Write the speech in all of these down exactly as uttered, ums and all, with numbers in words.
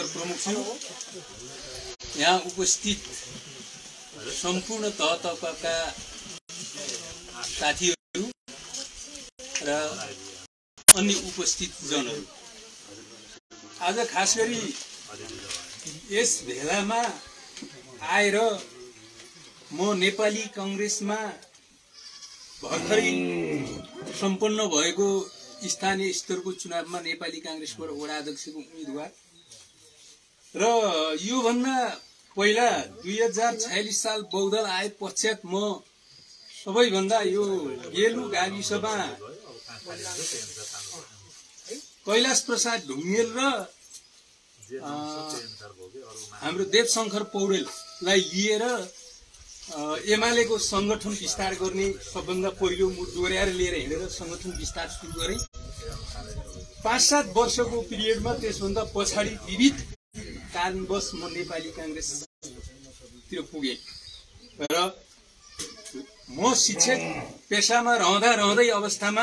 प्रमुख छु। यहाँ उपस्थित सम्पूर्ण तह तबकाका साथीहरू र अन्य उपस्थित जनहरू, आज खास गरी यस भेलामा आएर म नेपाली कांग्रेसमा भर्खरै सम्पन्न भएको स्थानीय स्तरको चुनावमा नेपाली कांग्रेसबाट वडा अध्यक्षको उम्मेदवार र यो भन्दा पहिला दुई हजार छयालिस साल बहुदल आए पश्चात म सबैभन्दा यो गेलु गाविसमा कैलाश प्रसाद ढुङ्गेल र हाम्रो देवशंकर पौडेललाई लिएर एमालेको संगठन विस्तार गर्ने सबभन्दा पहिलो म डोर्याएर लिएर हिँडेर संगठन विस्तार सुरु गरे। पाँच सात वर्षको पिरियडमा त्यसभन्दा पछाडि विविध कारणवश म नेपाली कांग्रेसतिर पुगे र म शिक्षक पेसामा रहँदा रहँदै अवस्थामा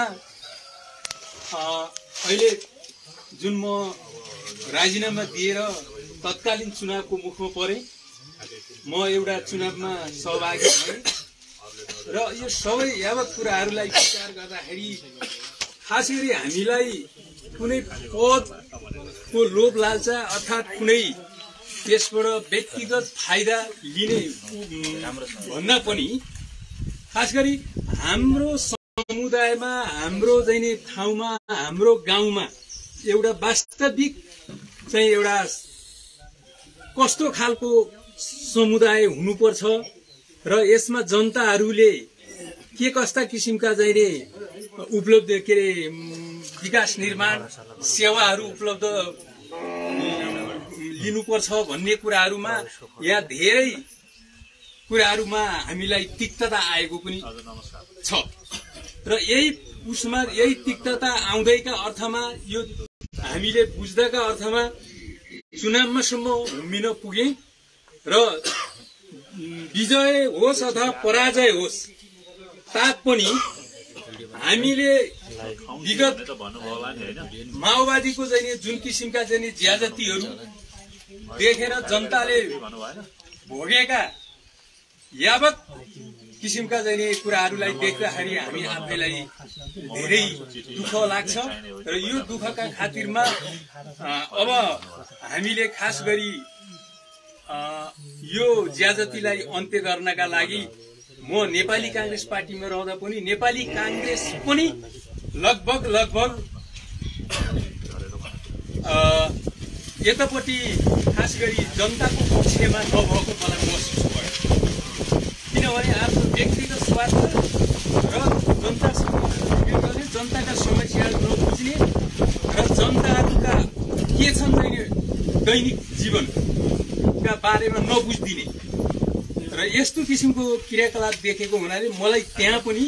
अहिले जुन म राजीनामा दिएर तत्कालीन चुनावको मुखमा परे, म एउटा चुनावमा सहभागी भएँ र यो सबै यावत कुराहरूलाई विचार गर्दाखेरि खास गरी हामीलाई कुनै पदको लोभ लालसा अर्थात् कुनै त्यसबाट व्यक्तिगत फाइदा लिने भन्दा पनि खास गरी हाम्रो समुदायमा, हाम्रो दैने ठाउँमा, हाम्रो गाउँमा एउटा वास्तविक चाहिँ एउटा कस्तो खालको समुदाय हुनुपर्छ र यसमा जनताहरूले के कस्ता किसिमका चाहिँ उपलब्ध के अरे विकास निर्माण सेवाहरू उपलब्ध लिनुपर्छ भन्ने कुराहरूमा यहाँ धेरै कुराहरूमा हामीलाई तिक्तता आएको पनि छ र यही उसमा यही तिक्तता आउँदैका अर्थमा यो हामीले बुझ्दाका अर्थमा चुनावमा सम्म हुमिन पुगे र विजय होस् अथवा पराजय होस् तापनि हामीले विगत माओवादीको चाहिँ जुन किसिमका चाहिँ ज्यादतीहरू देखेर जनताले भोगेका यावत किसिमका चाहिँ कुराहरूलाई देख्दाखेरि हामी आफैलाई धेरै दुःख लाग्छ र यो दुःखका खातिरमा अब हामीले खास गरी यो ज्यादतीलाई अन्त्य गर्नका लागि म नेपाली कांग्रेस पार्टीमा रहँदा पनि नेपाली कांग्रेस पनि लगभग लगभग यतापट्टि खास गरी जनताको पक्षमा नभएको मलाई महसुस भयो, किनभने आफ्नो व्यक्तिगत स्वार्थ र जनतासँग गर्ने, जनताका समस्याहरू नबुझ्ने र जनताहरूका के छन् दैनिक जीवनका बारेमा नबुझिदिने र यस्तो किसिमको क्रियाकलाप देखेको हुनाले मलाई त्यहाँ पनि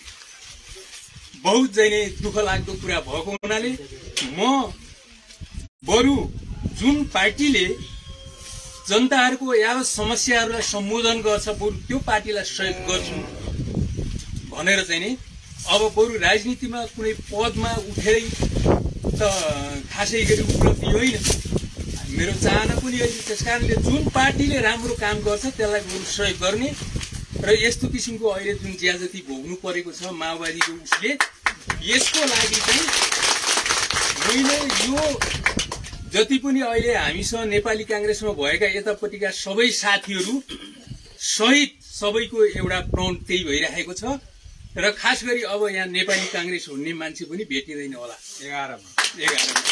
बहुत चाहिँ दुःख लाग्दो कुरा भएको हुनाले म बरु जुन पार्टीले जनताहरूको यावत समस्याहरूलाई सम्बोधन गर्छ बरु त्यो पार्टीलाई सहयोग गर्छु भनेर चाहिँ नि अब बरु राजनीतिमा कुनै पदमा उठेरै त खासै गरी उपलब्धि होइन, मेरो चाहना पनि होइन। त्यसकारणले जुन पार्टीले राम्रो काम गर्छ त्यसलाई बरु सहयोग गर्ने र यस्तो किसिमको अहिले जुन ज्यादती भोग्नु परेको छ माओवादीको उसले, यसको लागि चाहिँ मैले यो जति पनि अहिले हामीसँग नेपाली कांग्रेसमा भएका यतापट्टिका सबै साथीहरू सहित सबैको एउटा प्रण त्यही भइरहेको छ र खास गरी अब यहाँ नेपाली कांग्रेस हुने मान्छे पनि भेटिँदैन होला एघारमा एघारमा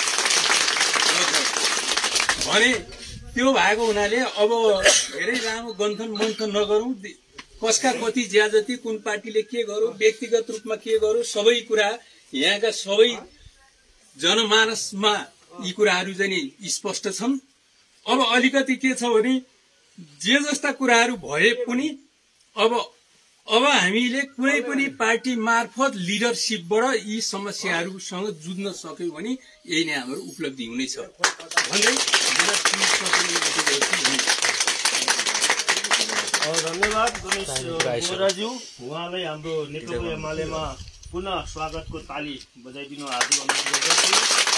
भने त्यो भएको हुनाले अब धेरै लामो गन्थन मन्थन नगरौँ, कसका कति ज्यादती कुन पार्टीले के गरौँ, व्यक्तिगत रूपमा के गरौँ, सबै कुरा यहाँका सबै जनमानसमा यी कुराहरू चाहिँ स्पष्ट छन्। अब अलिकति के छ भने जे जस्ता कुराहरू भए पनि अब अब हामीले कुनै पनि पार्टी मार्फत लिडरशिपबाट यी समस्याहरूसँग जुझ्न सक्यौं भने यही नै हाम्रो उपलब्धि हुनेछ भन्दै धन्यवाद गणेश बोराज्यू, उहाँलाई हाम्रो नेकपा एमालेमा पुनः स्वागतको ताली बजाइदिनु हार्दिक अनुरोध गर्दछु।